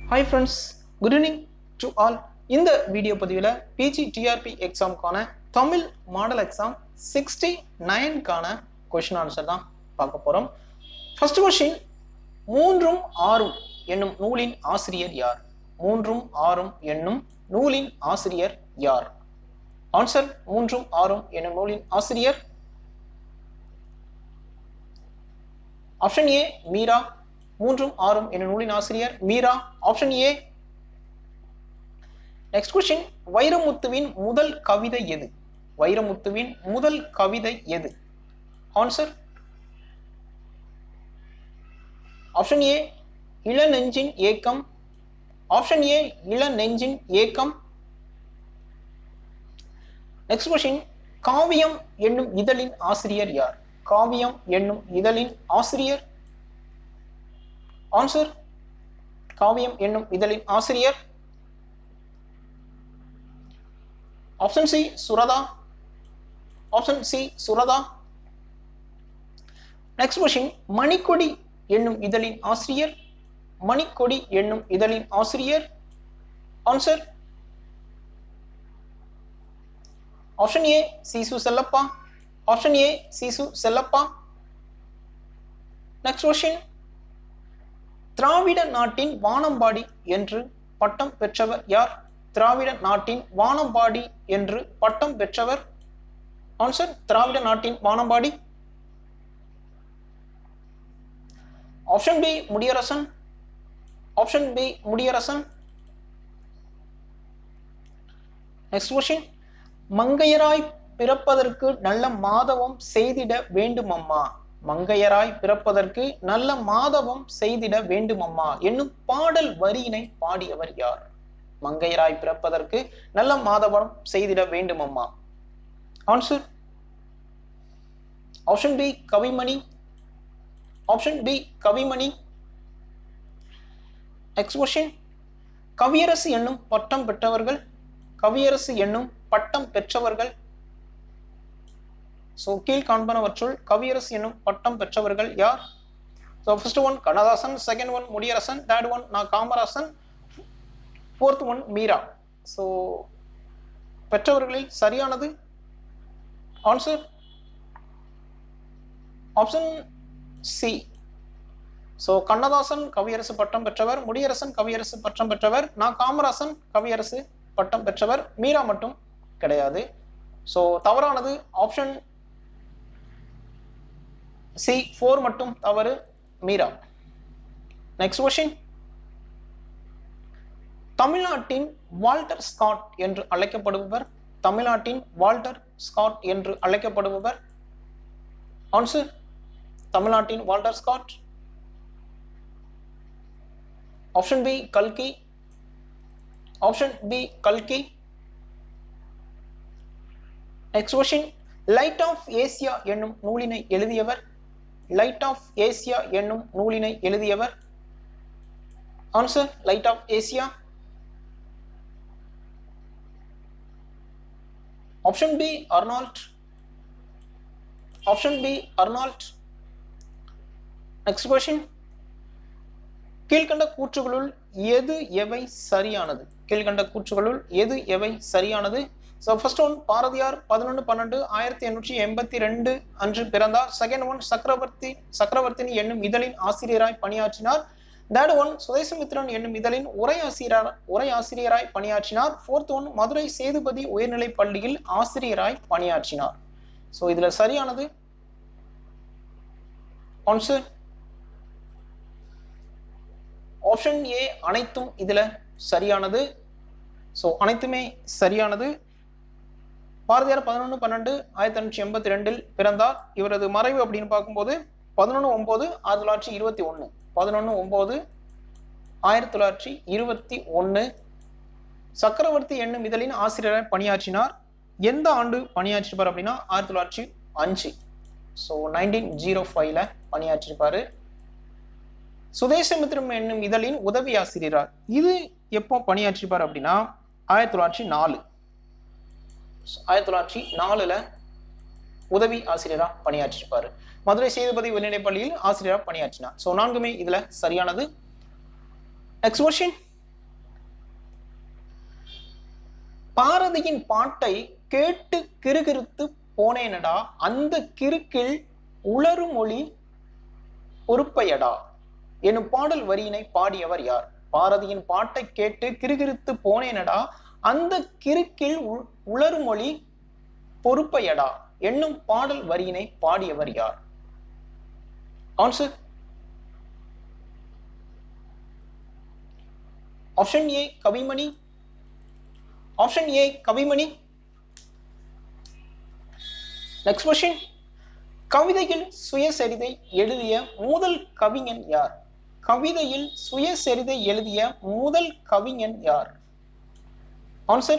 Hi friends, good evening to all. இந்த video பதிவில் PG TRP எக்ஸாம்க்கான தமிழ் மாடல் எக்ஸாம் 69 கான क्वेश्चन ஆன்சர் தான் பார்க்க போறோம். ஃபர்ஸ்ட் क्वेश्चन, மூன்றும் ஆறும் என்னும் நூலின் ஆசிரியர் யார்? மூன்றும் ஆறும் என்னும் நூலின் ஆசிரியர் யார்? ஆன்சர் மூன்றும் ஆறும் என்னும் நூலின் ஆசிரியர் ஆப்ஷன் ஏ மீரா. மூன்றும் ஆறும் என்னும் நூலின் ஆசிரியர் Meera. Option A. Next question, வைரமுத்துவின் முதல் கவிதை எது? வைரமுத்துவின் முதல் கவிதை எது? ஆன்சர் ஆப்ஷன் ஏ இளநெஞ்சின் ஏக்கம். ஆப்ஷன் ஏ இளநெஞ்சின் ஏக்கம். நெக்ஸ்ட் क्वेश्चन, காவியம் என்னும் இதழின் ஆசிரியர் யார்? காவியம் என்னும் இதழின் ஆசிரியர் ஆன்சர் காவியம் என்னும் இதழின் ஆசிரியர் option C Suratha. Option C Suratha. Next question, மணிக்கொடி என்னும் இதழின் ஆசிரியர். மணிக்கொடி என்னும் இதழின் ஆசிரியர் ஆன்சர் ஆப்ஷன் ஏ சீசு செல்லப்பா. ஆப்ஷன் ஏ சீசு செல்லப்பா. நெக்ஸ்ட் क्वेश्चन, திராவிட நாட்டின் வானம்பாடி என்று பட்டம் பெற்றவர் யார்? திராவிட நாட்டின் வானம்பாடி என்று பட்டம் பெற்றவர் ஆன்சர் திராவிட நாட்டின் வானம்பாடி. Option B Mudiyarasan. Option B Mudiyarasan. Next question, மங்கையராய் பிறப்பதற்கு நல்ல மாதவம் செய்திட வேண்டுமம்மா. மங்கையராய் பிறப்பதற்கு நல்ல மாதவம் செய்திட வேண்டுமம்மா என்னும் பாடல் வரியினை பாடியவர் யார்? மங்கையராய் பிறப்பதற்கு நல்ல மாதவம் செய்திட வேண்டுமம்மா answer option B Kavimani. Option B Kavimani. Next question, கவியரசு என்னும் பட்டம் பெற்றவர்கள். கவியரசு என்னும் பட்டம் பெற்றவர்கள் சோ கீழ்காண்பனவற்றுள் கவியரசு என்னும் பட்டம் பெற்றவர்கள் யார்? So first one Kannadasan, second one Mudiyarasan, third one Na Kamarasan, fourth one Meera. So பெற்றவர்களில் சரியானது answer option C. So Kannadasan கவியரசு பட்டம் பெற்றவர், முடியரசன் கவியரசு பட்டம் பெற்றவர், நான் காமராசன் கவியரசு பட்டம் பெற்றவர், மீரா மட்டும் கிடையாது. சோ தவறானது ஆப்ஷன் சி 4 மட்டும் தவறு, மீரா. நெக்ஸ்ட் क्वेश्चन, தமிழ்நாட்டின் வால்டர் ஸ்காட் என்று அழைக்கப்படுபவர். தமிழ்நாட்டின் வால்டர் ஸ்காட் என்று அழைக்கப்படுபவர் ஆன்சர் தமிழ்நாட்டின் வால்டர் ஸ்காட். ஆப்ஷன் பி கல்கி. ஆப்ஷன் பி கல்கி. Next question, Light of Asia என்னும் நூலினை எழுதியவர். லைட் ஆஃப் ஏசியா என்னும் நூலினை எழுதியவர் answer Light of Asia. Option B Arnold. Option B Arnold. Next question, கீழ்கண்ட கூற்றுகளுள் எது எவை சரியானது? கீழ்கண்ட கூற்றுகளுள் எது எவை சரியானது? So first one, பாரதியார் 11-12-1882 அன்று பிறந்தார். செகண்ட் ஒன் சக்கரவர்த்தினி என்னும் இதழின் ஆசிரியராய் பணியாற்றினார். தேர்ட் ஒன் சுதேசமித்ரன் என்னும் இதழின் உரை ஆசிரியராய் பணியாற்றினார். ஃபோர்த் ஒன் மதுரை சேதுபதி உயர்நிலை பள்ளியில் ஆசிரியராய் பணியாற்றினார். சோ இதுல சரியானது ஆன்சர் ஆப்ஷன் ஏ அனைத்தும் இதுல சரியானது. சோ அனைத்துமே சரியானது. பாரதியார் 11-12-1882 பிறந்தார். இவரது மறைவு அப்படின்னு பார்க்கும்போது 11-9-1921. 11-9-1921. சக்கரவர்த்தி என்னும் இதழின் ஆசிரியராய் பணியாற்றினார். எந்த ஆண்டு பணியாற்றிருப்பார் அப்படின்னா 1905. ஸோ 1905ல பணியாற்றிருப்பாரு. சுதேசமித்ரம் என்னும் இதழின் உதவி ஆசிரியரார் இது எப்போ பணியாற்றிருப்பார் அப்படின்னா 1904. 1904ல உதவி ஆசிரியரா பணியாற்றிருப்பாரு. மதுரை சேதுபதி உயர்நிலைப் பள்ளியில் ஆசிரியரா பணியாற்றினார். சோ நான்குமே இதுல சரியானது. நெக்ஸ்ட் क्वेश्चन, பாரதியின் பாட்டை கேட்டு கிறுகிறுத்து போனேனடா அந்த கிறுக்கில் உளறுமொழி பொறுப்பையடா எனும் பாடல் வரியினை பாடியவர் யார்? பாரதியின் பாட்டை கேட்டு கிறுகிறுத்து போனேனடா அந்த கிறுக்கில் உளறுமொழி பொறுப்பையடா என்னும் பாடல் வரியினை பாடியவர் யார்? Answer. Option A Kavimani. Option A Kavimani. Next question. கவிதையில் சுயசரிதை எழுதிய முதல் கவிஞன் யார்? கவிதையில் சுயசரிதை எழுதிய முதல் கவிஞன் யார்? Answer.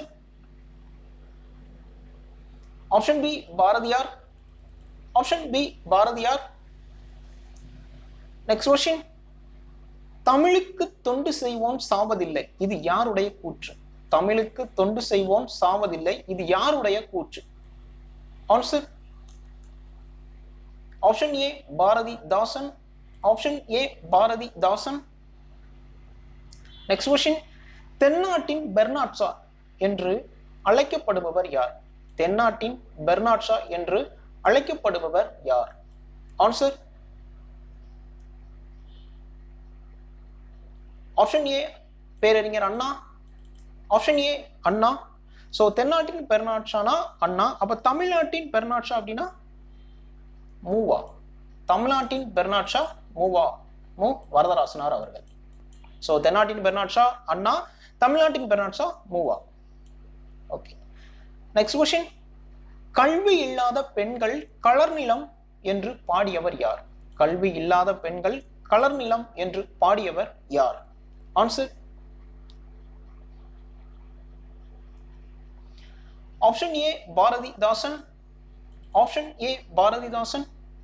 Option B Bharathiyar. Option B Bharathiyar. Next question. தமிழுக்கு தொண்டு செய்வோம் சாவதில்லை இது யாருடைய கூற்று? தமிழுக்கு தொண்டு செய்வோம் சாவதில்லை இது யாருடைய கூற்று? Answer. Option A Bharathidasan. Option A Bharathidasan. Next question. தென்னாட்டின் பெர்னாட் ஷா என்று அழைக்கப்படுபவர் யார்? தென்னாட்டின் பெர்னாட் ஷா என்று அழைக்கப்படுபவர் யார்? ஆன்சர். ஆப்ஷன் ஏ பேரறிஞர் Anna. Option A Anna. So தென்னாட்டின் பெர்னாட் ஷானா அண்ணா. அப்ப தமிழ்நாட்டின் பெர்னாட் ஷா அப்படின்னா மூவா. தமிழ்நாட்டின் பெர்னாட் ஷா மூவா மு வரதராசனார் அவர்கள். சோ தென்னாட்டின் பெர்னாட் ஷா அண்ணா, தமிழ்நாட்டின் Bernard Shaw Muva. Okay. Next question. கல்வி இல்லாத பெண்கள் கலர் நிலம் என்று பாடியவர் யார்? கல்வி இல்லாத பெண்கள் கலர் நிலம் என்று பாடியவர் யார்? Answer. Option A Bharathidasan. Option A Bharathidasan.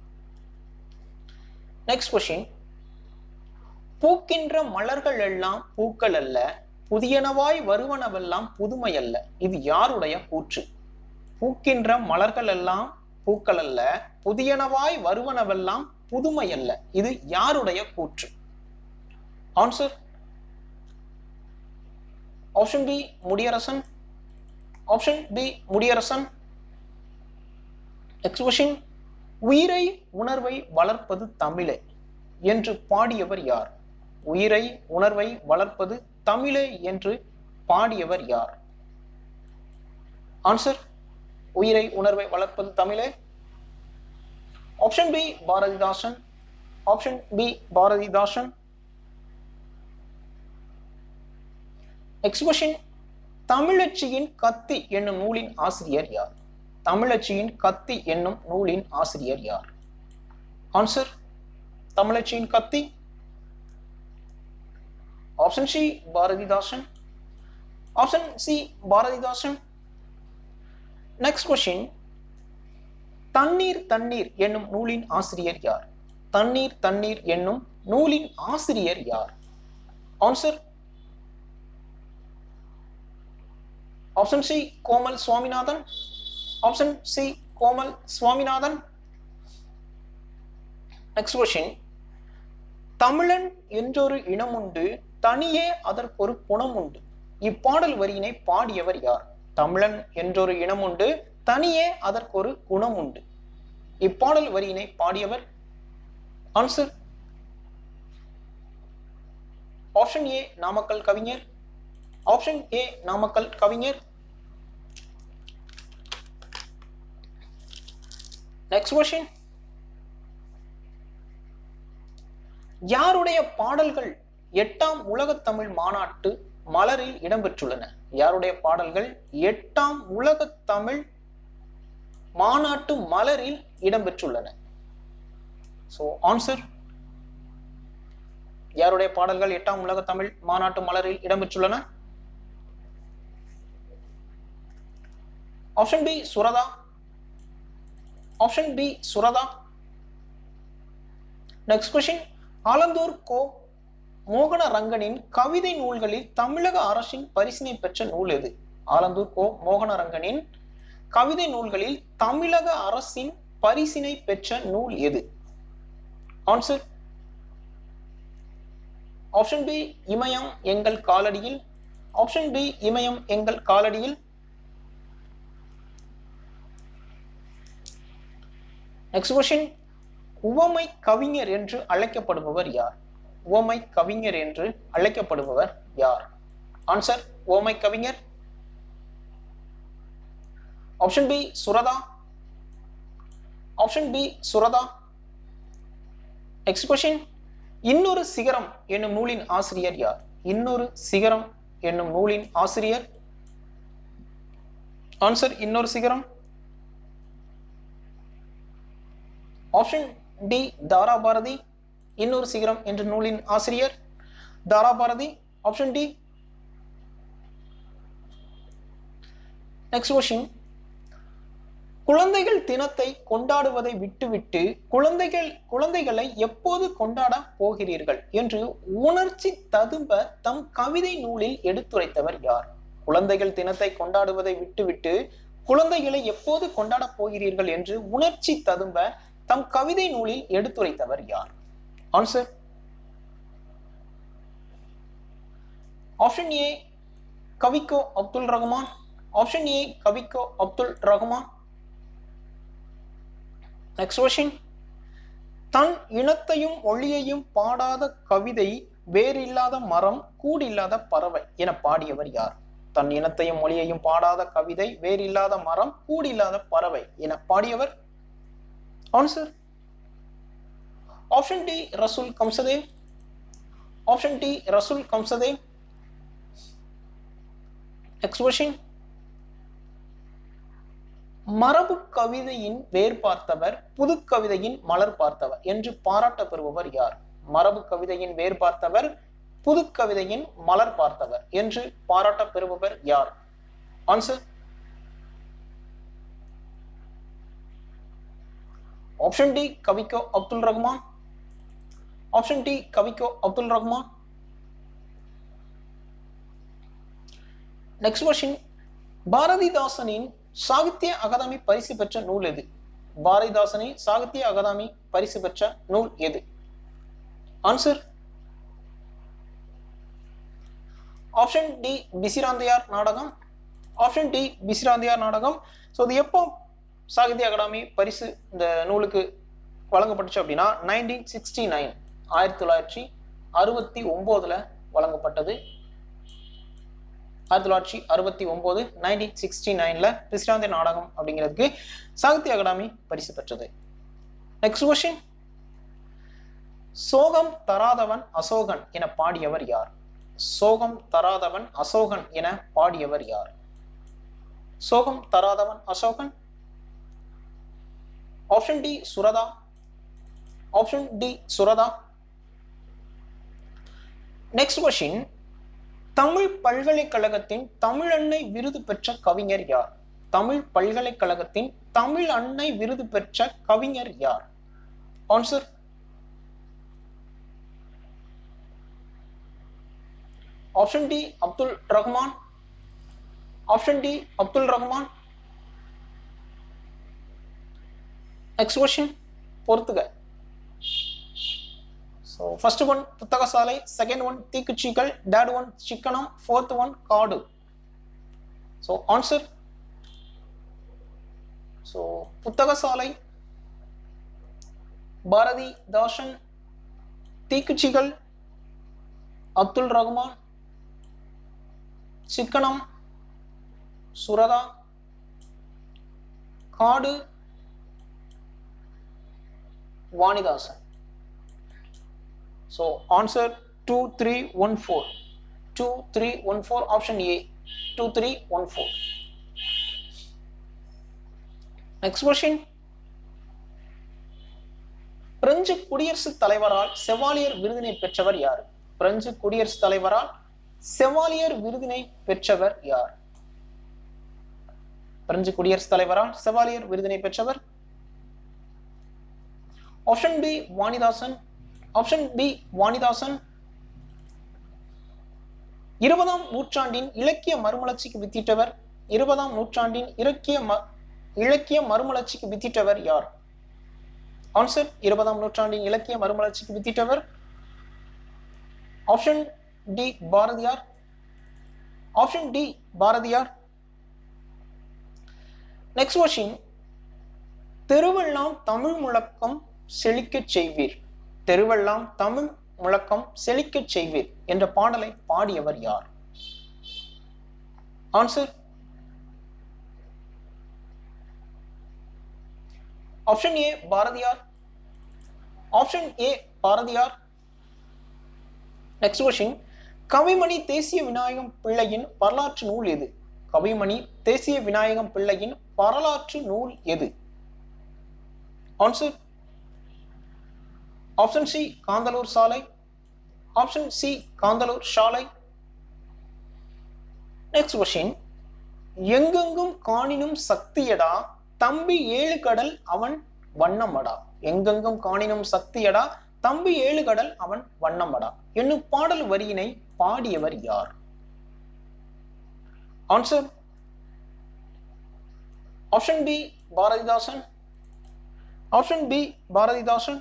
Next question. பூக்கின்ற மலர்கள் எல்லாம் பூக்கள் அல்ல புதியனவாய் வருவனவெல்லாம் புதுமை அல்ல இது யாருடைய கூற்று? பூக்கின்ற மலர்கள் எல்லாம் பூக்கள் அல்ல புதியனவாய் வருவனவெல்லாம் புதுமை அல்ல இது யாருடைய கூற்று? Answer. Option B Mudiyarasan. Option B Mudiyarasan. Next question. உயிரை உணர்வை வளர்ப்பது தமிழே என்று பாடியவர் யார்? உயிரை உணர்வை வளர்ப்பது தமிழே என்று பாடியவர் யார்? ஆன்சர். உயிரை உணர்வை வளர்ப்பது தமிழே. Option B Bharathidasan. Option B Bharathidasan. Next question. தமிழச்சியின் கத்தி என்னும் நூலின் ஆசிரியர் யார்? தமிழச்சியின் கத்தி என்னும் நூலின் ஆசிரியர் யார்? ஆன்சர். தமிழச்சியின் கத்தி. Option C Bharathidasan. Option C Bharathidasan. Next question. தண்ணீர் தண்ணீர் என்னும் நூலின் ஆசிரியர் யார்? தண்ணீர் தண்ணீர் என்னும் நூலின் ஆசிரியர் யார்? Answer. Option C Komal Swaminathan. Option C Komal Swaminathan. Next question. தமிழன் என்றொரு இனம் உண்டு தனியே அதற்கொரு குணம் உண்டு இப்பாடல் வரியினை பாடியவர் யார்? தமிழன் என்றொரு இனம் உண்டு தனியே அதற்கொரு குணம் உண்டு இப்பாடல் வரியினை பாடியவர்? ஆன்சர். ஆப்ஷன் ஏ நாமக்கல் கவிஞர். ஆப்ஷன் ஏ நாமக்கல் கவிஞர். Next question. யாருடைய பாடல்கள் 8ஆம் உலகத் தமிழ் மாநாட்டு மலரில் இடம்பெற்றுள்ளன? யாருடைய பாடல்கள் 8ஆம் உலகத் தமிழ் மாநாட்டு மலரில் இடம்பெற்றுள்ளன? So answer. யாருடைய பாடல்கள் 8ஆம் உலகத் தமிழ் மாநாட்டு மலரில் இடம்பெற்றுள்ளன? Option B Suratha. Option B Suratha. Next question. Alandur Ko மோகனரங்கனின் கவிதை நூல்களில் தமிழக அரசின் பரிசினை பெற்ற நூல் எது? ஆலந்தூர் கோ மோகனரங்கனின் கவிதை நூல்களில் தமிழக அரசின் பரிசினை பெற்ற நூல் எது? ஆன்சர். ஆப்ஷன் பி இமயம் எங்கள் காலடியில். ஆப்ஷன் பி இமயம் எங்கள் காலடியில். நெக்ஸ்ட் கொஸ்டின், உவமை கவிஞர் என்று அழைக்கப்படுபவர் யார்? உவமை கவிஞர் என்று அழைக்கப்படுபவர் யார்? ஆன்சர், உவமை கவிஞர். Option B Suratha. Option B Suratha. Next question, இன்னொரு சிகரம் என்னும் நூலின் ஆசிரியர் யார்? இன்னொரு சிகரம் என்னும் நூலின் ஆசிரியர். ஆன்சர், இன்னொரு சிகரம். Option D Tharabharathi. இன்னொரு சிகரம் என்ற நூலின் ஆசிரியர் Tharabharathi. Option D. Next question, குழந்தைகள் தினத்தை கொண்டாடுவதை விட்டுவிட்டு குழந்தைகளை எப்போது கொண்டாட போகிறீர்கள் என்று உணர்ச்சி ததும்ப தம் கவிதை நூலில் எடுத்துரைத்தவர் யார்? குழந்தைகள் தினத்தை கொண்டாடுவதை விட்டுவிட்டு குழந்தைகளை எப்போது கொண்டாட போகிறீர்கள் என்று உணர்ச்சி ததும்ப தம் கவிதை நூலில் எடுத்துரைத்தவர் யார்? Answer, option A Kavikko Abdul Rahman. Option A Kavikko Abdul Rahman. Next question, தன் இனத்தையும் மொழியையும் பாடாத கவிதை வேறில்லாத மரம் கூடில்லாத பறவை என பாடியவர் யார்? தன் இனத்தையும் மொழியையும் பாடாத கவிதை வேறில்லாத மரம் கூடில்லாத பறவை என பாடியவர். Answer, option D Rasul Gamzatov. Option D Rasul Gamzatov. Next question, மரபு கவிதையின் வேர் பார்த்தவர் புது கவிதையின் மலர் பார்த்தவர் என்று பாராட்ட பெறுபவர் யார்? மரபு கவிதையின் வேர் பார்த்தவர் புது கவிதையின் மலர் பார்த்தவர் என்று பாராட்ட பெறுபவர் யார்? Answer, option D Kavikko Abdul Rahman. Option D Kavikko Abdul Rahman. Next question, பாரதிதாசனின் சாகித்ய அகாதமி பரிசு பெற்ற நூல் எது? பாரதிதாசனின் சாகித்ய அகாதமி பரிசு பெற்ற நூல் எது? ஆன்சர், ஆப்ஷன் டி பிசிராந்தையார் நாடகம். ஆப்ஷன் டி பிசிராந்தையார் நாடகம். ஸோ இது எப்போ சாகித்ய அகாடமி பரிசு இந்த நூலுக்கு வழங்கப்பட்டுச்சு அப்படின்னா 1969 1969 வழங்கப்பட்டது. 1969 1969 பிசிராந்தை நாடகம் அப்படிங்கிறதுக்கு சாகித்ய அகாடமி பரிசு பெற்றது. நெக்ஸ்ட் கொஸ்டின், சோகம் தராதவன் அசோகன் என பாடியவர் யார்? சோகம் தராதவன் அசோகன் என பாடியவர் யார்? சோகம் தராதவன் Asokan. Option D Suratha. Option D Suratha. Next question, Tamil பல்கலைக்கழகத்தின் தமிழ் அன்னை விருது பெற்ற கவிஞர் யார்? தமிழ் பல்கலைக்கழகத்தின் தமிழ் அன்னை விருது பெற்ற கவிஞர் யார்? Answer, option D Abdul Rahman. Option D Abdul Rahman. Next question, பொறுத்துக. So first one புத்தகசாலை, second one தீக்குச்சிகள், third one சிக்கனம், fourth one காடு. So answer, so புத்தகசாலை, பாரதிதாசன், தீக்குச்சிகள், அப்துல் ரஹ்மான், சிக்கனம், சுரதா, காடு, Vanidasan. So answer 2314. 2314 option A. 2314. Next question. French குடியரசுத் தலைவரால் செவாலியர் விருதினை பெற்றவர் யார்? பிரெஞ்சு குடியரசுத் தலைவரால் செவாலியர் விருதினை பெற்றவர் யார்? பிரெஞ்சு குடியரசுத் தலைவரால் செவாலியர் விருதினை பெற்றவர். Option B Vanidasan. Option B Vanidasan. 20ஆம் நூற்றாண்டின் இலக்கிய மறுமலர்ச்சிக்கு வித்திட்டவர். 20ஆம் நூற்றாண்டின் இலக்கிய மறுமலர்ச்சிக்கு வித்திட்டவர் யார்? ஆன்சர், 20ஆம் நூற்றாண்டின் இலக்கிய மறுமலர்ச்சிக்கு வித்திட்டவர். Option D Bharathiyar. Option D Bharathiyar. Next question. தெருவெல்லாம் தமிழ் முழக்கம் செழிக்கச் செய்வீர், தெருவெல்லாம் தமிழ் முழக்கம் செழிக்கச் செய்வீர் என்ற பாடலை பாடியவர் யார்? Answer option A Bharathiyar, option A Bharathiyar. Next question, Kavimani Desiya Vinayagam பிள்ளையின் வரலாற்று நூல் எது? கவிமணி தேசிய விநாயகம் பிள்ளையின் வரலாற்று நூல் எது? ஆன்சர் ஆப்ஷன் சி காந்தலூர் சாலை, ஆப்ஷன் சி காந்தலூர் சாலை. நெக்ஸ்ட் கொஸ்டின், எங்கெங்கும் காணினும் சக்தியடா தம்பி ஏழு கடல் அவன் வண்ணமடா, எங்கெங்கும் காணினும் சக்தியடா தம்பி ஏழு கடல் அவன் வண்ணமடா என்னும் பாடல் வரியினை பாடியவர் யார்? Answer option B Bharathidasan, option B Bharathidasan.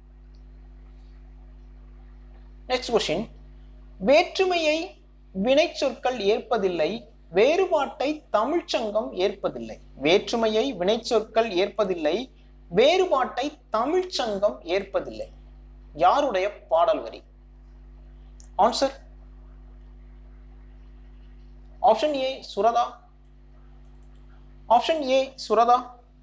Next question, வேற்றுமையை வினை சொற்கள் ஏற்பதில்லை, வேறுபாட்டை தமிழ்ச்சங்கம் ஏற்பதில்லை, வேற்றுமையை வினை சொற்கள் ஏற்பதில்லை, வேறுபாட்டை தமிழ்ச்சங்கம் ஏற்பதில்லை யாருடைய பாடல் வரி? Answer option A Suratha, option A Suratha.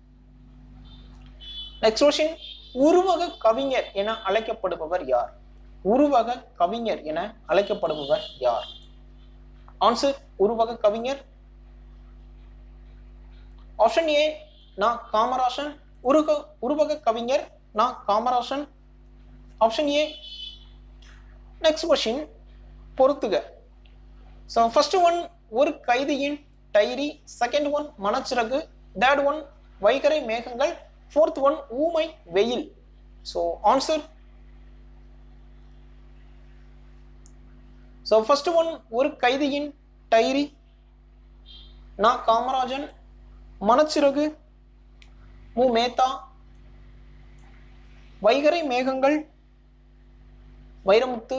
Next question, உருவக கவிஞர் என அழைக்கப்படுபவர் யார்? உருவக கவிஞர் என அழைக்கப்படுபவர் யார்? ஆன்சர் உருவக கவிஞர். ஆப்ஷன் ஏ நா காமராசன், உருவக கவிஞர் Na Kamarasan. Option A. Next question, பொறுத்துக. ஸோ ஃபர்ஸ்ட் ஒன் ஒரு கைதியின் டைரி, செகண்ட் ஒன் மனச்சிறகு, தேர்ட் ஒன் வைகறை மேகங்கள், ஃபோர்த் ஒன் ஊமை வெயில். So answer. So first one ஒரு கைதியின் டைரி, நா காமராஜன், மனச்சிறகு மு மேத்தா, வைகறை மேகங்கள் வைரமுத்து,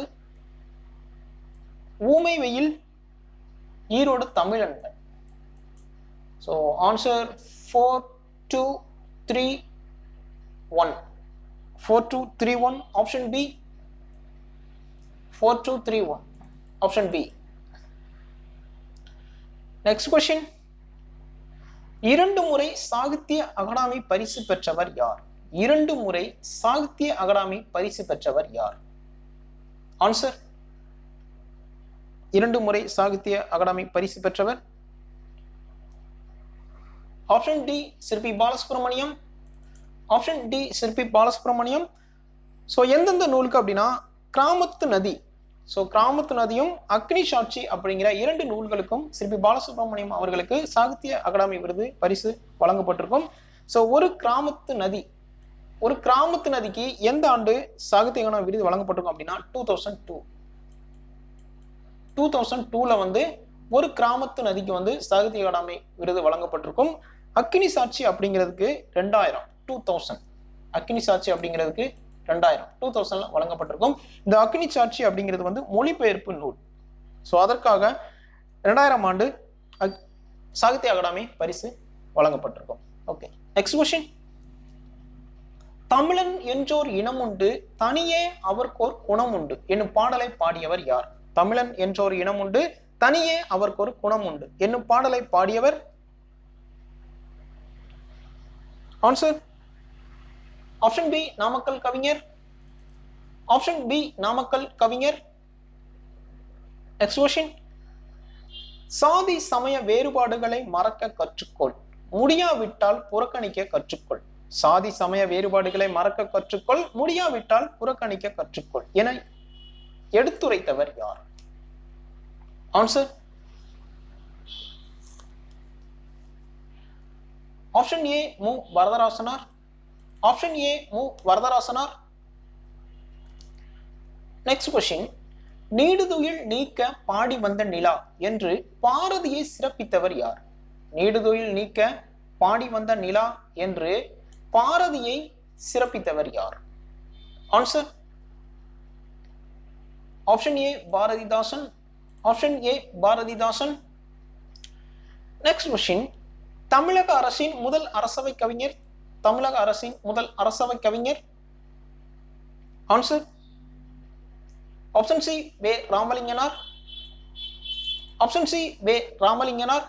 ஊமை வெயில் Erode Tamilanban. So answer 4231, 4231 option B, 4231 option B. Next question, 2 முறை சாகித்ய அகாடமி பரிசு பெற்றவர் யார்? 2 முறை சாகித்ய அகாடமி பரிசு பெற்றவர் யார்? ஆன்சர் 2 முறை சாகித்ய அகாடமி பரிசு பெற்றவர். ஆப்ஷன் டி சிற்பி பாலசுப்ரமணியம், ஆப்ஷன் டி சிற்பி பாலசுப்ரமணியம். ஸோ எந்தெந்த நூலுக்கு அப்படின்னா கிராமத்து நதி, ஸோ கிராமத்து நதியும் அக்னி சாட்சி அப்படிங்கிற 2 நூல்களுக்கும் சிற்பி பாலசுப்ரமணியம் அவர்களுக்கு சாகித்ய அகாடமி விருது பரிசு வழங்கப்பட்டிருக்கும். ஸோ ஒரு கிராமத்து நதிக்கு எந்த ஆண்டு சாகித்ய அகாடமி விருது வழங்கப்பட்டிருக்கும் அப்படின்னா 2002ல வந்து ஒரு கிராமத்து நதிக்கு வந்து சாகித்ய அகாடமி விருது வழங்கப்பட்டிருக்கும். அக்னி சாட்சி அப்படிங்கிறதுக்கு 2000 அக்னி சாட்சி அப்படிங்கிறதுக்கு 2000 வழங்கப்பட்டிருக்கும். இந்த அக்னி சாட்சி அப்படிங்கிறது வந்து மொழிபெயர்ப்பு நூல். ஸோ அதற்காக 2000 ஆண்டு சாகித்ய அகாடமி பரிசு வழங்கப்பட்டிருக்கும். ஓகே, நெக்ஸ்ட் கொஸ்டின், தமிழன் என்றோர் இனம் உண்டு தனியே அவர்க்கோர் குணம் உண்டு என்னும் பாடலை பாடியவர் யார்? தமிழன் என்றோர் இனம் உண்டு தனியே அவர்க்கொரு குணம் உண்டு என்னும் பாடலை பாடியவர்? ஆன்சர் ஆப்ஷன் பி நாமக்கல் கவிஞர், ஆப்ஷன் பி நாமக்கல் கவிஞர். நெக்ஸ்ட் கொஸ்டின், சாதி சமய வேறுபாடுகளை மறக்க கற்றுக்கொள், முடியாவிட்டால் புறக்கணிக்க கற்றுக்கொள். சாதி சமய வேறுபாடுகளை மறக்க கற்றுக்கொள், முடியாவிட்டால் புறக்கணிக்க கற்றுக்கொள் என எடுத்துரைத்தவர் யார்? Answer option A M Varadarasanar, option A M Varadarasanar. Next question, நீடுதுயில் நீக்க பாடி வந்த நிலா என்று பாரதியை சிறப்பித்தவர் யார்? நீடுதுயில் நீக்க பாடி வந்த நிலா என்று பாரதியை சிறப்பித்தவர் யார்? Answer option A Bharathidasan, option A Bharathidasan. Next question, தமிழக அரசின் முதல் அரசவை கவிஞர், தமிழக அரசின் முதல் அரசவை கவிஞர்? Answer option C Ve Ramalinganar. Option C Ve Ramalinganar.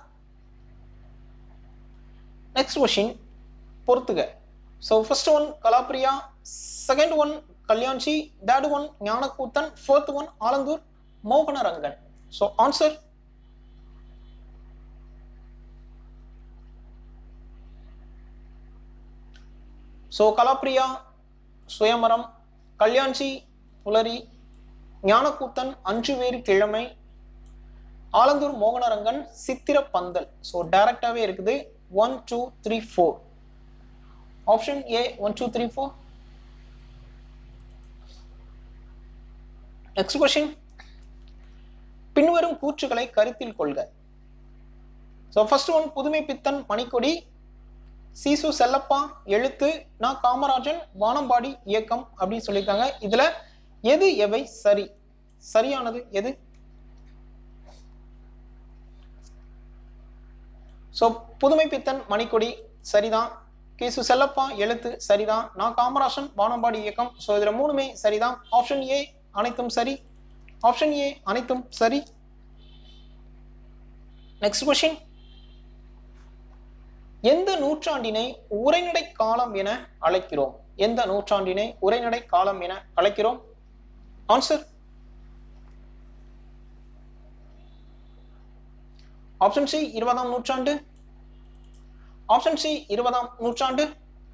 Next question பொறுத்துக. So first one Kalapriya, second one Kalyanji, third one Gnanakoothan, fourth one Alandur Mohanarangan. So answer so Kalapriya சுயமரம், கல்யாண்ஜி புலரி, ஞானக்கூத்தன் அஞ்சு வேறு கிழமை, ஆலந்தூர் மோகனரங்கன் சித்திர பந்தல். ஸோ டைரக்டாவே இருக்குது 1 2 3 4. Option A 1 2 3 4. நெக்ஸ்ட் கொஸ்டின், பின்வரும் கூற்றுகளை கருத்தில் கொள்க. ஸோ ஃபர்ஸ்ட் ஒன் புதுமை பித்தன் மணிக்கொடி, சீசு செல்லப்பா எழுத்து, நா காமராஜன் வானம்பாடி இயக்கம் அப்படின்னு சொல்லியிருக்காங்க. இதுல எது எவை சரி? சரியானது எது? ஸோ புதுமை பித்தன் மணிக்கொடி சரிதான், கீசு செல்லப்பா எழுத்து சரிதான், நா காமராஜன் வானம்பாடி இயக்கம். ஸோ இதுல மூணுமே சரிதான். ஆப்ஷன் ஏ அனைத்தும் சரி. ஆப்ஷன் ஏ அனைத்தும் சரி. நெக்ஸ்ட் கொஸ்டின், எந்த நூற்றாண்டினை உரைநடை காலம் என அழைக்கிறோம்? எந்த நூற்றாண்டினை உரைநடை காலம் என அழைக்கிறோம்? ஆன்சர் ஆப்ஷன் சி 20ஆம் நூற்றாண்டு. ஆப்ஷன் சி 20ஆம் நூற்றாண்டு.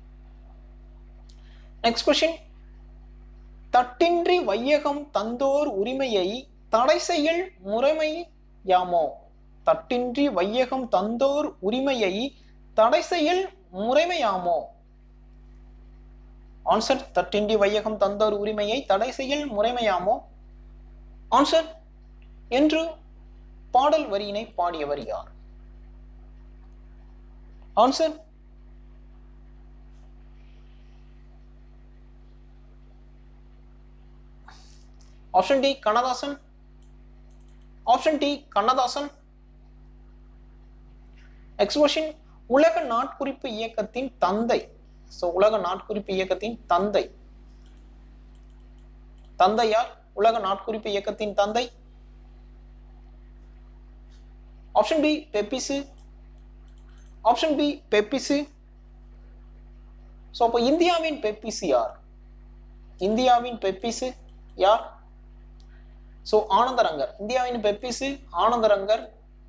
நெக்ஸ்ட் கொஸ்டின், தட்டின்றி வையகம் தந்தோர் உரிமையை தடை செயல் முறைமை யாமோ? தட்டின்றி வையகம் தந்தோர் உரிமையை தடை செயல் முறைமையாமோ? ஆன்சர் தட்டின்றி வையகம் தந்தோர் உரிமையை தடை செயல் முறைமையாமோ? ஆன்சர் என்று பாடல் வரியினை பாடியவர் யார்? Answer option D Kannadasan. Option D Kannadasan. Next question, உலக நாட்குறிப்பு இயக்கத்தின் தந்தை. சோ உலக நாட்குறிப்பு இயக்கத்தின் தந்தை தந்தையார்? உலக நாட்குறிப்பு இயக்கத்தின் தந்தை? Option B Pepys. Option B Pepys. So அப்போ இந்தியாவின் பெப்பிசு யார்? இந்தியாவின் பெப்பிசு யார்? சோ ஆனந்தரங்கர். இந்தியாவின் பெப்பிசு ஆனந்தரங்கர்.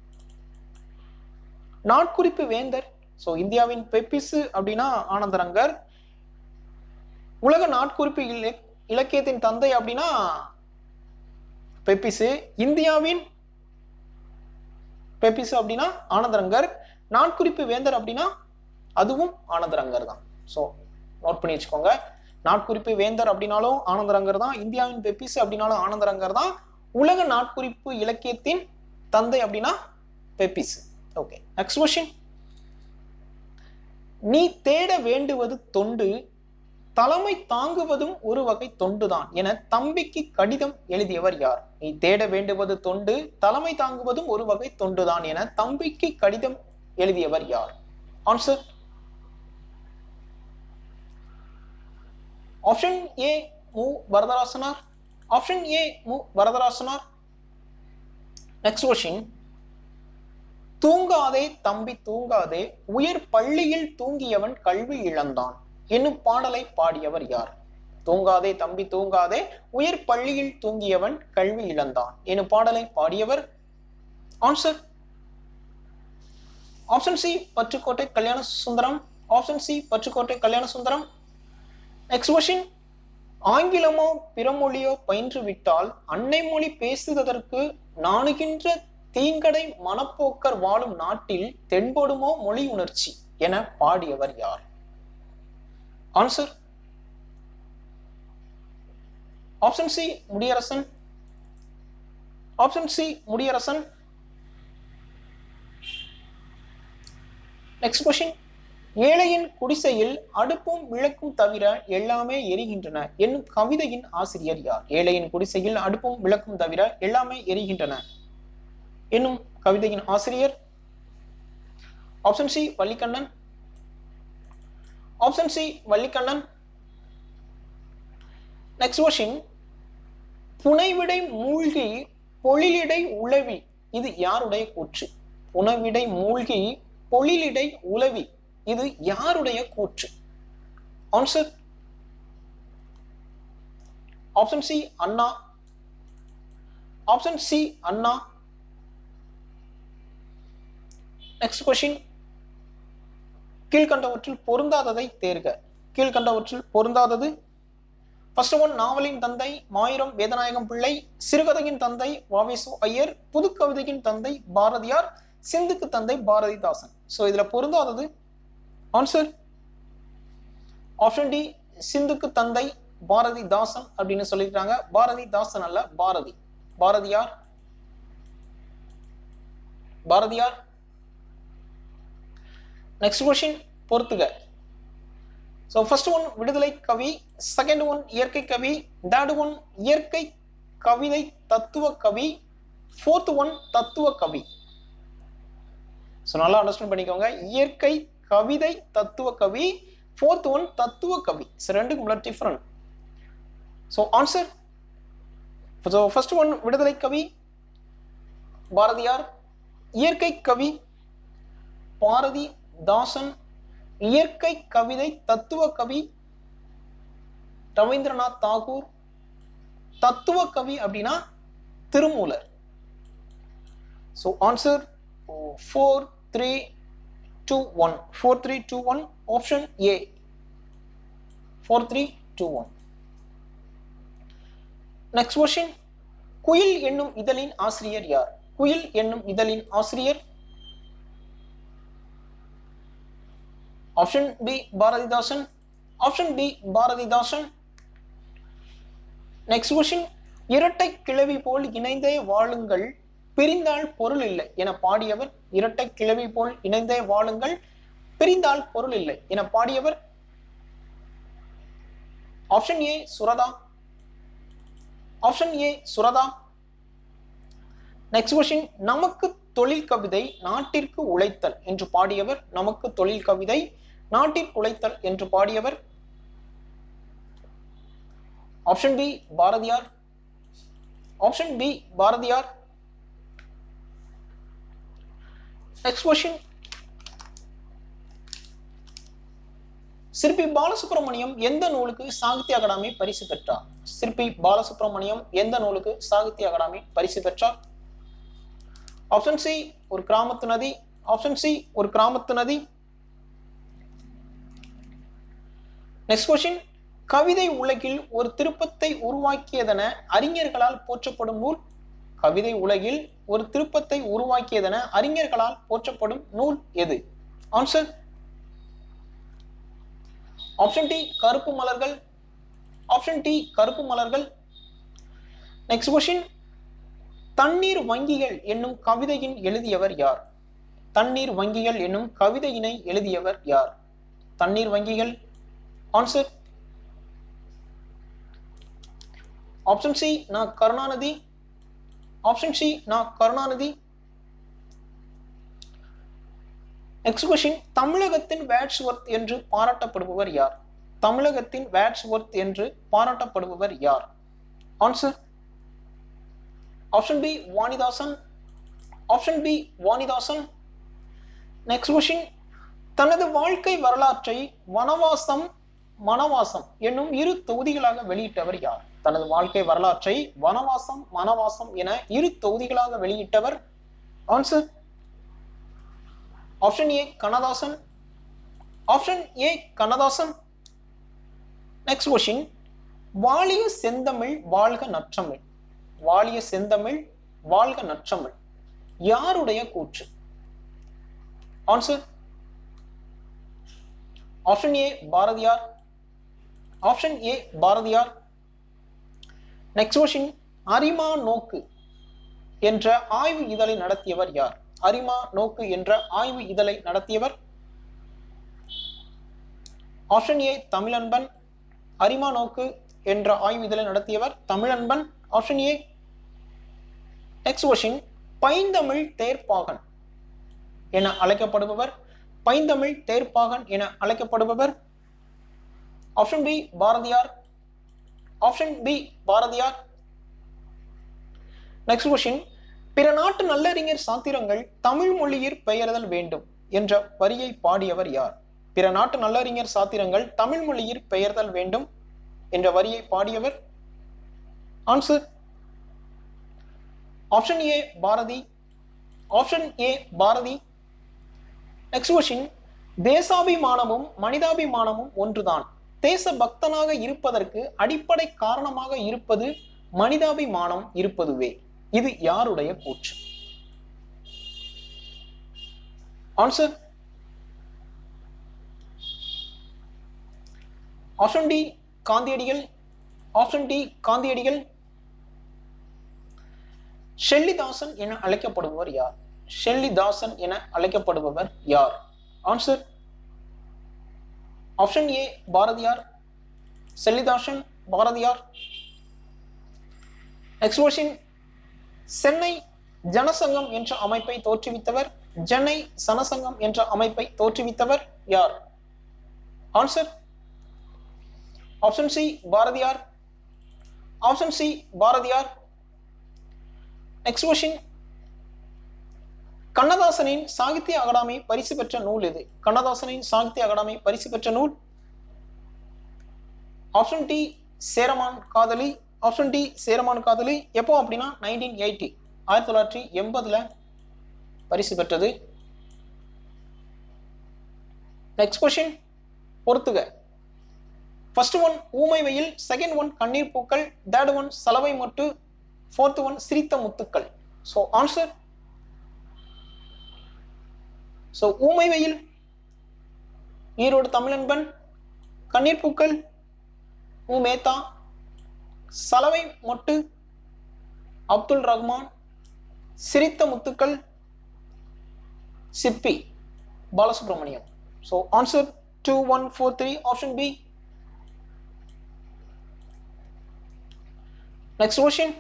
நாட்குறிப்பு வேந்தர். சோ இந்தியாவின் பெப்பிசு அப்படின்னா ஆனந்தரங்கர். உலக நாட்குறிப்பு இலக்கியத்தின் தந்தை அப்படின்னா பெப்பிசு. இந்தியாவின் பெப்பிசு அப்படின்னா ஆனந்தரங்கர். நாட்குறிப்பு வேந்தர் அப்படின்னா அதுவும் ஆனந்தரங்கர் தான். சோ நோட் பண்ணி வச்சுக்கோங்க. நாட்குறிப்பு வேந்தர் அப்படின்னாலும் ஆனந்தரங்கர் தான், இந்தியாவின் பெப்பிசு அப்படின்னாலும் ஆனந்தரங்கர் தான், உலக நாட்குறிப்பு இலக்கியத்தின் தந்தை அப்படின்னா பெப்பிசு. ஓகே, நெக்ஸ்ட் கொஸ்டின், நீ தேட வேண்டுவது தொண்டு, தலைமை தாங்குவதும் ஒரு வகை தொண்டுதான் என தம்பிக்கு கடிதம் எழுதியவர் யார்? நீ தேட வேண்டுவது தொண்டு, தலைமை தாங்குவதும் ஒரு வகை தொண்டுதான் என தம்பிக்கு கடிதம் எழுதியவர் யார்? Answer option A M Varadarasanar. Option A M Varadarasanar. Next question, தூங்காதே தம்பி தூங்காதே, உயர் பள்ளியில் தூங்கியவன் கல்வி இழந்தான் என்னும் பாடலை பாடியவர் யார்? தூங்காதே தம்பி தூங்காதே, உயர் பள்ளியில் தூங்கியவன் கல்வி இழந்தான் என்னும் பாடலை பாடியவர்? Answer option C Pattukkottai Kalyana Sundaram. Option C Pattukkottai Kalyana Sundaram. Next question, ஆங்கிலமோ பிறமொழியோ பயின்று விட்டால் அன்னை மொழி பேசுவதற்கு நாணுகின்ற தீங்கடை மனப்போக்கர் வாழும் நாட்டில் தென்படுமோ மொழி உணர்ச்சி என பாடியவர் யார்? Answer option C Mudiyarasan. Option C Mudiyarasan. Next question, ஏழையின் குடிசையில் அடுப்பும் விளக்கும் தவிர எல்லாமே எரிகின்றன என்னும் கவிதையின் ஆசிரியர் யார்? ஏழையின் குடிசையில் அடுப்பும் விளக்கும் தவிர எல்லாமே எரிகின்றன என்னும் கவிதையின் ஆசிரியர்? Option C Vallikannan. Option C Vallikannan. Next question, புனைவிடை மூழ்கி பொழிலிடை உளவி, இது யாருடைய கூற்று? புனைவிடை மூழ்கி பொழிலிடை உளவி, இது யாருடைய கூற்று? Answer option C Anna. Option C Anna. Next question, கீழ்கண்டவற்றில் பொருந்தாததை தேர்க. கீழ்கண்டவற்றில் பொருந்தாதது. ஃபர்ஸ்ட் ஒன், நாவலின் தந்தை மாயிரம் வேதநாயகம் பிள்ளை, சிறுகதையின் தந்தை வாவேசு ஐயர், புதுக்கவிதையின் தந்தை பாரதியார், சிந்துக்கு தந்தை பாரதிதாசன். சோ இதுல பொருந்தாதது ஆன்சர் ஆப்ஷன் டி, சிந்துக்கு தந்தை பாரதிதாசன் அப்படின்னு சொல்லிருக்காங்க. பாரதிதாசன் அல்ல, பாரதி. பாரதியார். பாரதியார். நெக்ஸ்ட் கொஸ்டின், பொறுத்துக. சோ ஃபர்ஸ்ட் ஒன் விடுதலை கவி, செகண்ட் ஒன் இயற்கை கவி, தேர்ட் ஒன் இயற்கை கவிதை தத்துவ கவி, ஃபோர்த் ஒன் தத்துவ கவி. சோ நல்லா அண்டர்ஸ்டாண்ட் பண்ணிக்கோங்க. இயற்கை கவிதை தத்துவ கவி, ஃபோர்த் ஒன் தத்துவ கவி. சோ ரெண்டுக்கும் உள்ள different. So answer, so first one விடுதலை கவி பாரதியார், இயற்கை கவி பாரதிதாசன், இயற்கை கவிதை தத்துவ கவி ரவீந்திரநாத் தாகூர், தத்துவ கவி அப்படின்னா Thirumular. So answer 4 3 2 1 4 3 2 1 option A 4 3 2 1. Next question, Kuyil என்னும் இதழின் ஆசிரியர் யார்? குயில் என்னும் இதழின் ஆசிரியர். Option B Bharathidasan. Option B Bharathidasan. Next question, இரட்டை கிளவி போல் இணைந்தே வாழுங்கள் பிரிந்தால் பொருள் இல்லை என பாடியவர். இரட்டை கிளவி போல் இணைந்தே வாழுங்கள் பிரிந்தால் பொருள் இல்லை என பாடியவர். Option A Suratha. Option A Suratha. Next question, நமக்கு தொழில் கவிதை நாட்டிற்கு உழைத்தல் என்று பாடியவர். நமக்கு தொழில் கவிதை நாட்டிற்கு உழைத்தல் என்று பாடியவர். Option B Bharathiyar. Option B Bharathiyar. Next question, Sirpi Balasubramaniam எந்த நூலுக்கு சாகித்ய அகாடமி பரிசு பெற்றார்? சிற்பி பாலசுப்ரமணியம் எந்த நூலுக்கு சாகித்ய அகாடமி பரிசு பெற்றார்? ஆப்ஷன் சி ஒரு கிராமத்து நதி. ஆப்ஷன் சி ஒரு கிராமத்து நதி. நெக்ஸ்ட் கொஸ்டின், கவிதை உலகில் ஒரு திருப்பத்தை உருவாக்கியதென அறிஞர்களால் போற்றப்படும் நூல். கவிதை உலகில் ஒரு திருப்பத்தை உருவாக்கியதென அறிஞர்களால் போற்றப்படும் நூல் எது? ஆன்சர் ஆப்ஷன் டி கருப்பு மலர்கள். ஆப்ஷன் டி கருப்பு மலர்கள். நெக்ஸ்ட் கொஸ்டின், தண்ணீர் வங்கிகள் என்னும் கவிதையின் எழுதியவர் யார்? தண்ணீர் வங்கிகள் என்னும் கவிதையினை எழுதியவர் யார்? தண்ணீர் வங்கிகள். ஆன்சர் ஆப்ஷன் சி நா கருணாநிதி. ஆப்ஷன் சி நா கருணாநிதி. நெக்ஸ்ட் கொஸ்டின், தமிழகத்தின் வேட்ஸ்வொர்த் என்று பாராட்டப்படுபவர் யார்? தமிழகத்தின் வேட்ஸ்வொர்த் என்று பாராட்டப்படுபவர் யார்? Answer option B Vanidasan. Option B Vanidasan. Next question, தனது வாழ்க்கை வரலாற்றை வனவாசம் மனவாசம் என்னும் இரு தொகுதிகளாக வெளியிட்டவர் யார்? தனது வாழ்க்கை வரலாற்றை வனவாசம் மனவாசம் என இரு தொகுதிகளாக வெளியிட்டவர். Answer option A Kannadasan. Option A Kannadasan. Next question, வாழிய செந்தமிழ் வாழ்க நற்றமிழ். வாழிய செந்தமிழ் வாழ்க நற்றமிழ் யாருடைய கூற்று? Answer option A Bharathiyar. Option A Bharathiyar. Next question, Arima Nokku என்ற ஆய்வு இதழை நடத்தியவர் யார்? அரிமா நோக்கு என்ற ஆய்வு இதழை நடத்தியவர். Option A Tamilanban. அரிமா நோக்கு என்ற ஆய்வு இதழை நடத்தியவர் Tamilanban. Option A. Next question, பைந்தமிழ் தேர்ப்பாகன் என அழைக்கப்படுபவர். பைந்தமிழ் தேர்ப்பாகன் என அழைக்கப்படுபவர். Option B Bharathiyar. Option B Bharathiyar. Next question, பிற நாட்டு நல்லறிஞர் சாத்திரங்கள் தமிழ் மொழியில் பெயர்தல் வேண்டும் என்ற வரியை பாடியவர் யார்? பிற நாட்டு நல்லறிஞர் சாத்திரங்கள் தமிழ் மொழியில் பெயர்தல் வேண்டும் என்ற வரியை பாடியவர்? Answer option A Bharathi. Option A Bharathi. Next question, தேசாபிமானமும் மனிதாபிமானமும் ஒன்றுதான். தேச பக்தனாக இருப்பதற்கு அடிப்படை காரணமாக இருப்பது மனிதாபிமானம் இருப்பதுவே. இது யாருடைய கூற்று? ஆன்சர் ஆப்ஷன் டி காந்தியடிகள். ஆப்ஷன் டி காந்தியடிகள். ஷெல்லிதாசன் என அழைக்கப்படுபவர் யார்? ஷெல்லிதாசன் என அழைக்கப்படுபவர் யார்? Answer option A Bharathiyar. Shellidasan Bharathiyar. Next question, Chennai Janasangam என்ற அமைப்பை தோற்றுவித்தவர்? சென்னை சனசங்கம் என்ற அமைப்பை தோற்றுவித்தவர் யார்? Answer option C Bharathiyar. Option C Bharathiyar. Next question, கண்ணதாசனின் சாகித்ய அகாடமி பரிசு பெற்ற நூல் எது? கண்ணதாசனின் சாகித்ய அகாடமி பரிசு பெற்ற நூல்? ஆப்ஷன் டி சேரமான் காதலி. ஆப்ஷன் டி சேரமான் காதலி. எப்போ அப்படின்னா 1980 1980 பரிசு பெற்றது. நெக்ஸ்ட் கொஸ்டின் பொறுத்துக. ஃபர்ஸ்ட் ஒன் ஊமை வெயில், செகண்ட் ஒன் கண்ணீர் பூக்கள், தேர்ட் ஒன் சலவை மொட்டு, ஃபோர்த் ஒன் சிரித்த முத்துக்கள். ஸோ ஆன்சர் ஊமை வெயில் ஈரோடு தமிழன்பன், கண்ணீர் பூக்கள் மு மேத்தா, சலவை மொட்டு அப்துல் ரஹ்மான், சிரித்த முத்துக்கள் Sirpi Balasubramaniam. So answer 2143 option B. Next question,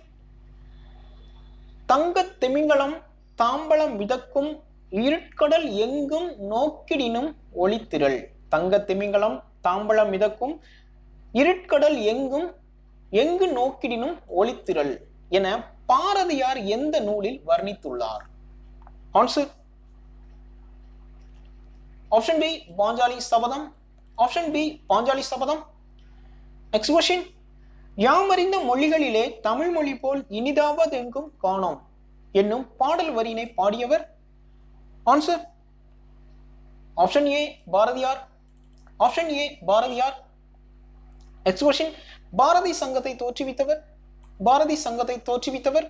தங்க திமிங்கலம் தாம்பலம் மிதக்கும் இருட்கடல் எங்கும் நோக்கிடினும் ஒளித்திரள். தங்க திமிங்கலம் தாம்பலம் மிதக்கும் இருட்கடல் எங்கும் எங்கு நோக்கிடினும் ஒளித்திரள் என பாரதியார் எந்த நூலில் வர்ணித்துள்ளார்? Answer option B Panchali Sabatham. Option B Panchali சபதம். நெக்ஸ்ட் கொஸ்டின், யாமறிந்த மொழிகளிலே தமிழ் மொழி போல் இனிதாவது எங்கும் காணோம் என்னும் பாடல் வரியினை பாடியவர்? Answer option A Bharathiyar. Option A Bharathiyar. Next question, Bharathi சங்கத்தை தோற்றுவித்தவர்? பாரதி சங்கத்தை தோற்றுவித்தவர்?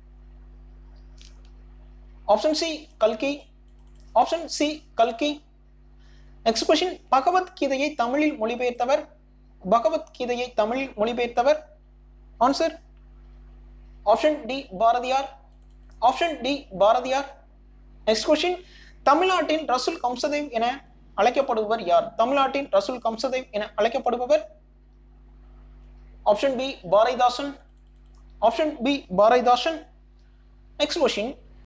ஆப்ஷன் சி கல்கி. ஆப்ஷன் சி கல்கி. நெக்ஸ்ட் கொஸ்டின், பகவத்கீதையை தமிழில் மொழிபெயர்த்தவர்? பகவத்கீதையை தமிழில் மொழிபெயர்த்தவர்? Answer option D Bharathiyar. Option D Bharathiyar. Next question, தமிழ்நாட்டின் ரசூல் கம்சதேவ் என அழைக்கப்படுபவர் யார்? தமிழ்நாட்டின் ரசூல் கம்சதேவ் என அழைக்கப்படுபவர்? Option B Bharathidasan. Option B Bharathidasan. Next question,